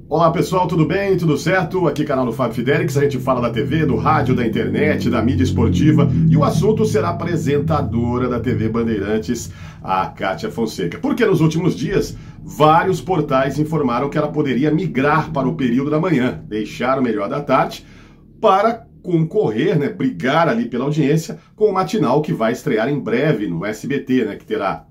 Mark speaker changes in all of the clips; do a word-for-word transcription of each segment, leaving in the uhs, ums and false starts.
Speaker 1: Olá pessoal, tudo bem? Tudo certo? Aqui canal do Fábio Fidelix, a gente fala da T V, do rádio, da internet, da mídia esportiva e o assunto será a apresentadora da T V Bandeirantes, a Kátia Fonseca. Porque nos últimos dias, vários portais informaram que ela poderia migrar para o período da manhã, deixar o melhor da tarde para concorrer, né, brigar ali pela audiência com o matinal que vai estrear em breve no S B T, né, que terá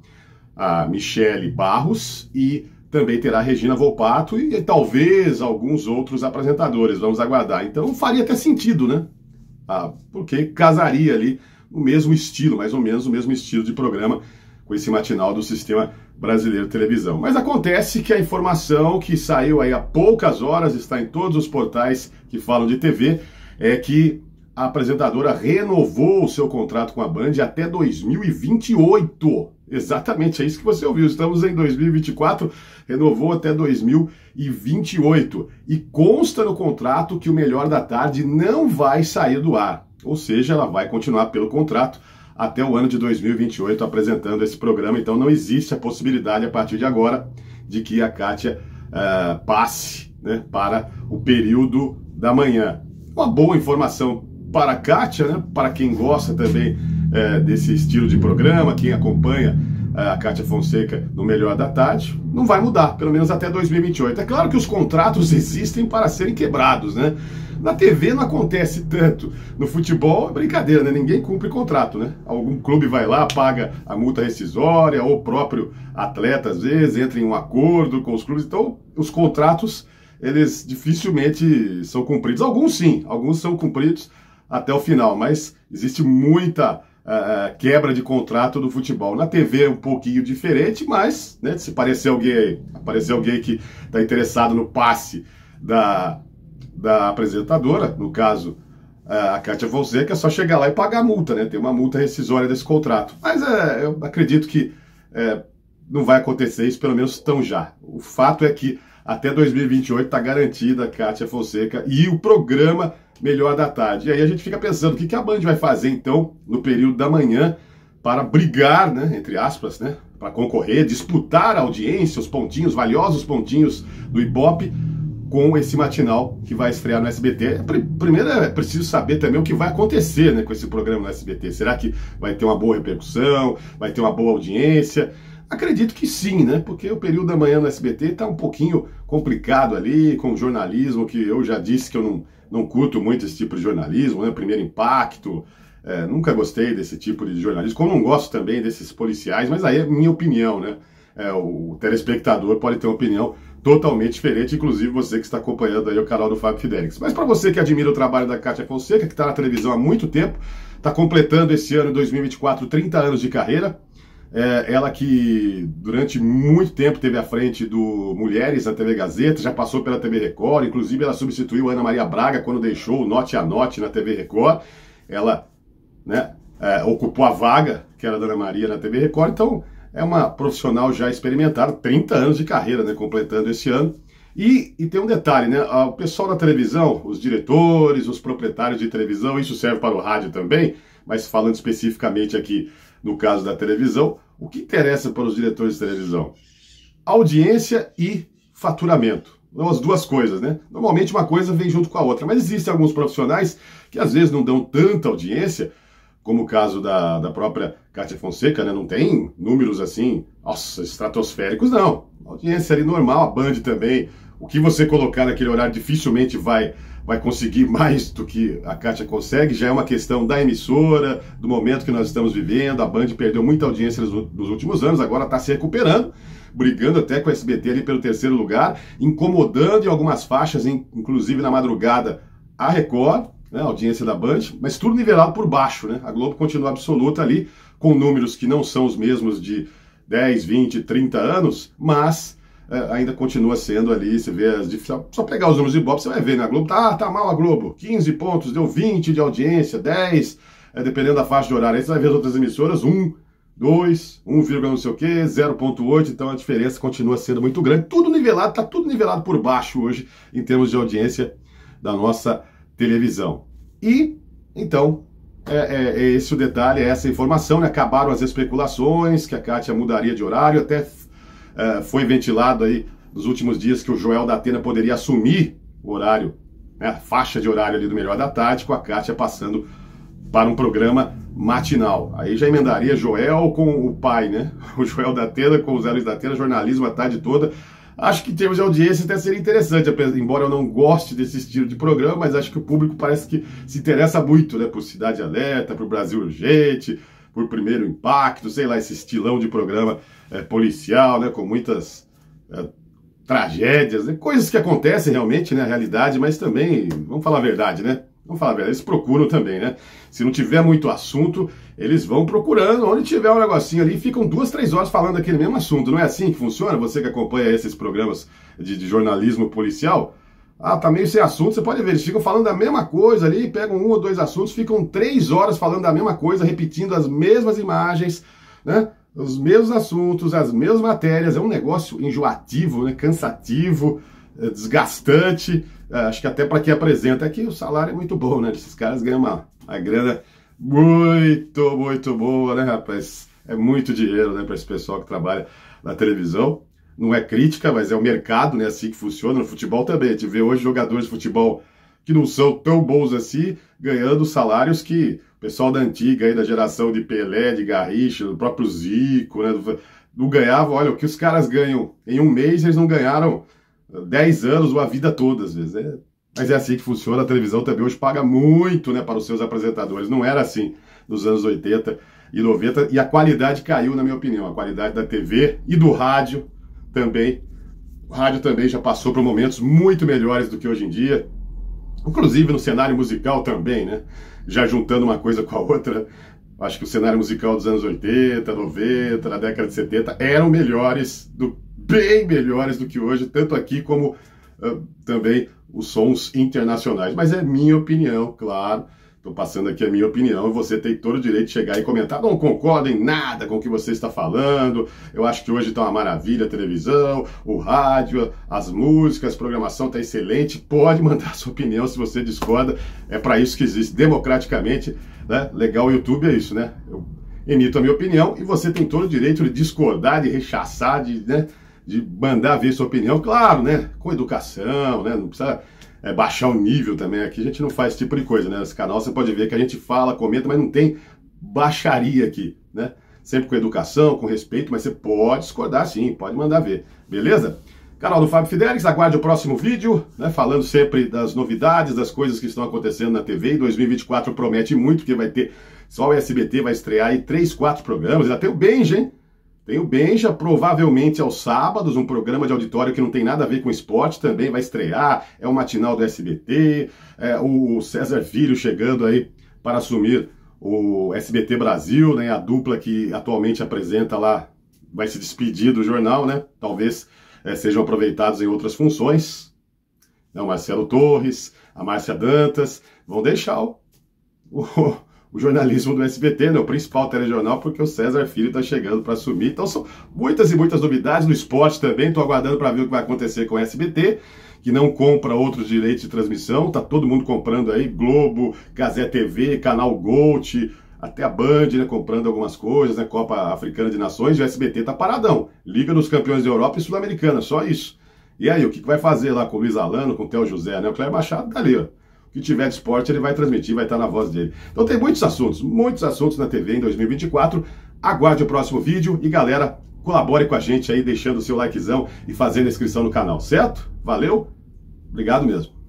Speaker 1: a Michele Barros e também terá a Regina Volpato e, e talvez alguns outros apresentadores, vamos aguardar. Então faria até sentido, né? Ah, porque casaria ali no mesmo estilo, mais ou menos o mesmo estilo de programa com esse matinal do Sistema Brasileiro de Televisão. Mas acontece que a informação que saiu aí há poucas horas, está em todos os portais que falam de T V, é que a apresentadora renovou o seu contrato com a Band até dois mil e vinte e oito. Exatamente, é isso que você ouviu. Estamos em dois mil e vinte e quatro, renovou até dois mil e vinte e oito. E consta no contrato que o Melhor da Tarde não vai sair do ar. Ou seja, ela vai continuar pelo contrato até o ano de dois mil e vinte e oito apresentando esse programa. Então não existe a possibilidade a partir de agora de que a Kátia uh, passe, né, para o período da manhã. Uma boa informação para a Kátia, né, para quem gosta também É, desse estilo de programa, quem acompanha a Kátia Fonseca no Melhor da Tarde, não vai mudar, pelo menos até dois mil e vinte e oito. É claro que os contratos existem para serem quebrados, né? Na T V não acontece tanto. No futebol é brincadeira, né? Ninguém cumpre contrato, né? Algum clube vai lá, paga a multa rescisória, ou o próprio atleta, às vezes, entra em um acordo com os clubes. Então, os contratos, eles dificilmente são cumpridos. Alguns sim, alguns são cumpridos até o final, mas existe muita Uh, quebra de contrato do futebol. Na T V é um pouquinho diferente, mas, né, se aparecer alguém, aparecer alguém que está interessado no passe da, da apresentadora, no caso uh, a Kátia Fonseca, é só chegar lá e pagar a multa, né? Tem uma multa rescisória desse contrato. Mas uh, eu acredito que uh, não vai acontecer isso, pelo menos tão já. O fato é que até dois mil e vinte e oito está garantida a Kátia Fonseca e o programa Melhor da Tarde. E aí a gente fica pensando, o que, que a Band vai fazer, então, no período da manhã, para brigar, né, entre aspas, né, para concorrer, disputar a audiência, os pontinhos, valiosos pontinhos do Ibope, com esse matinal que vai estrear no S B T. Primeiro é preciso saber também o que vai acontecer, né, com esse programa no S B T. Será que vai ter uma boa repercussão, vai ter uma boa audiência? Acredito que sim, né? Porque o período da manhã no S B T está um pouquinho complicado ali, com o jornalismo, que eu já disse que eu não, não curto muito esse tipo de jornalismo, né? Primeiro Impacto, é, nunca gostei desse tipo de jornalismo, como não gosto também desses policiais, mas aí é minha opinião, né? É, o telespectador pode ter uma opinião totalmente diferente, inclusive você que está acompanhando aí o canal do Fábio Fidelix. Mas para você que admira o trabalho da Kátia Fonseca, que está na televisão há muito tempo, está completando esse ano, dois mil e vinte e quatro, trinta anos de carreira. É, ela que durante muito tempo esteve à frente do Mulheres na T V Gazeta, já passou pela T V Record, inclusive ela substituiu a Ana Maria Braga quando deixou o Note a Note na T V Record. Ela, né, é, ocupou a vaga que era da Ana Maria na T V Record, então é uma profissional já experimentada, trinta anos de carreira, né, completando esse ano. E, e tem um detalhe, né, o pessoal da televisão, os diretores, os proprietários de televisão, isso serve para o rádio também, mas falando especificamente aqui no caso da televisão, o que interessa para os diretores de televisão? Audiência e faturamento. São as duas coisas, né? Normalmente uma coisa vem junto com a outra, mas existem alguns profissionais que às vezes não dão tanta audiência, como o caso da, da própria Kátia Fonseca, né? Não tem números assim, nossa, estratosféricos, não. Audiência ali normal, a Band também. O que você colocar naquele horário dificilmente vai, vai conseguir mais do que a Kátia consegue, já é uma questão da emissora, do momento que nós estamos vivendo. A Band perdeu muita audiência nos, nos últimos anos, agora está se recuperando, brigando até com o S B T ali pelo terceiro lugar, incomodando em algumas faixas, inclusive na madrugada, a Record, né, a audiência da Band, mas tudo nivelado por baixo, né? A Globo continua absoluta ali, com números que não são os mesmos de dez, vinte, trinta anos, mas É, ainda continua sendo ali, você vê, as, só pegar os números de Ibope, você vai ver, né? A Globo tá, tá mal a Globo, quinze pontos, deu vinte de audiência, dez, é, dependendo da faixa de horário, aí você vai ver as outras emissoras, um, dois, um, não sei o que, zero vírgula oito, então a diferença continua sendo muito grande, tudo nivelado, tá tudo nivelado por baixo hoje, em termos de audiência da nossa televisão. E, então, é, é, é esse o detalhe, é essa informação, né? Acabaram as especulações que a Kátia mudaria de horário, até Uh, foi ventilado aí nos últimos dias que o Joel da Atena poderia assumir o horário, né, a faixa de horário ali do Melhor da Tarde, com a Kátia passando para um programa matinal. Aí já emendaria Joel com o pai, né? O Joel da Atena com os Héroes da Atena, jornalismo a tarde toda. Acho que em termos de audiência até seria interessante, embora eu não goste desse estilo de programa, mas acho que o público parece que se interessa muito, né, por Cidade Alerta, por Brasil Urgente, por Primeiro Impacto, sei lá, esse estilão de programa é, policial, né, com muitas é, tragédias, né, coisas que acontecem realmente, né, na realidade, mas também, vamos falar a verdade, né? Vamos falar a verdade, eles procuram também, né? Se não tiver muito assunto, eles vão procurando, onde tiver um negocinho ali, ficam duas, três horas falando daquele mesmo assunto. Não é assim que funciona? Você que acompanha esses programas de, de jornalismo policial, ah, tá meio sem assunto, você pode ver, eles ficam falando da mesma coisa ali, pegam um ou dois assuntos, ficam três horas falando da mesma coisa, repetindo as mesmas imagens, né? Os mesmos assuntos, as mesmas matérias. É um negócio enjoativo, né? Cansativo, desgastante. Acho que até para quem apresenta aqui o salário é muito bom, né? Esses caras ganham uma, uma grana muito, muito boa, né, rapaz? É muito dinheiro, né, para esse pessoal que trabalha na televisão. Não é crítica, mas é o mercado, né? Assim que funciona. No futebol também. A gente vê hoje jogadores de futebol que não são tão bons assim, ganhando salários que o pessoal da antiga, aí, da geração de Pelé, de Garrincha, do próprio Zico, né? Não ganhava. Olha, o que os caras ganham em um mês, eles não ganharam dez anos ou a vida toda, às vezes. É, mas é assim que funciona. A televisão também hoje paga muito, né, para os seus apresentadores. Não era assim nos anos oitenta e noventa. E a qualidade caiu, na minha opinião. A qualidade da T V e do rádio também. O rádio também já passou por momentos muito melhores do que hoje em dia. Inclusive no cenário musical também, né? Já juntando uma coisa com a outra. Acho que o cenário musical dos anos oitenta, noventa, na década de setenta, eram melhores do bem melhores do que hoje, tanto aqui como uh, também os sons internacionais. Mas é minha opinião, claro. Estou passando aqui a minha opinião e você tem todo o direito de chegar e comentar. Não concordo em nada com o que você está falando. Eu acho que hoje está uma maravilha a televisão, o rádio, as músicas, a programação está excelente. Pode mandar a sua opinião se você discorda. É para isso que existe democraticamente, né? Legal, o YouTube é isso, né? Eu emito a minha opinião e você tem todo o direito de discordar, de rechaçar, de... né? de mandar ver sua opinião, claro, né, com educação, né, não precisa é, baixar o nível também, aqui a gente não faz esse tipo de coisa, né, nesse canal você pode ver que a gente fala, comenta, mas não tem baixaria aqui, né, sempre com educação, com respeito, mas você pode discordar sim, pode mandar ver, beleza? Canal do Fábio Fidelix, aguarde o próximo vídeo, né, falando sempre das novidades, das coisas que estão acontecendo na T V, e dois mil e vinte e quatro promete muito, porque vai ter, só o S B T vai estrear aí três, quatro programas, já tem o Benja, hein? Tem o Benja, provavelmente aos sábados, um programa de auditório que não tem nada a ver com esporte, também vai estrear, é o matinal do S B T, é o César Filho chegando aí para assumir o S B T Brasil, né, a dupla que atualmente apresenta lá, vai se despedir do jornal, né, talvez é, sejam aproveitados em outras funções, né, o Marcelo Torres, a Márcia Dantas, vão deixar o... o o jornalismo do S B T, né, o principal telejornal, porque o César Filho está chegando para assumir. Então são muitas e muitas novidades no esporte também. Estou aguardando para ver o que vai acontecer com o S B T, que não compra outros direitos de transmissão. Tá todo mundo comprando aí, Globo, Gazé T V, Canal Gold, até a Band, né, comprando algumas coisas, né, Copa Africana de Nações, e o S B T tá paradão. Liga dos Campeões da Europa e Sul-Americana, só isso. E aí, o que, que vai fazer lá com o Luiz Alano, com o Theo José, né? O Cléber Machado tá ali, ó. O que tiver de esporte ele vai transmitir, vai estar na voz dele. Então tem muitos assuntos, muitos assuntos na T V em dois mil e vinte e quatro. Aguarde o próximo vídeo e, galera, colabore com a gente aí, deixando o seu likezão e fazendo a inscrição no canal, certo? Valeu? Obrigado mesmo.